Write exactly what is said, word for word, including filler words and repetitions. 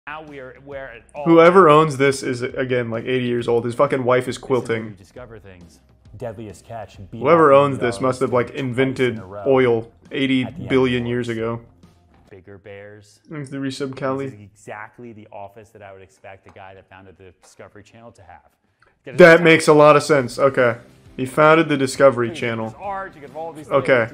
Now we are where it all Whoever owns this is, again, like eighty years old. His fucking wife is quilting. discover things. Deadliest catch. Whoever owns this must have, like, invented oil eighty billion years ago. Bigger bears. Thanks to Resub This Cali. is exactly the office that I would expect the guy that founded the Discovery Channel to have. That makes a lot of sense. Okay. He founded the Discovery Channel. Art, you can have all these Okay. things.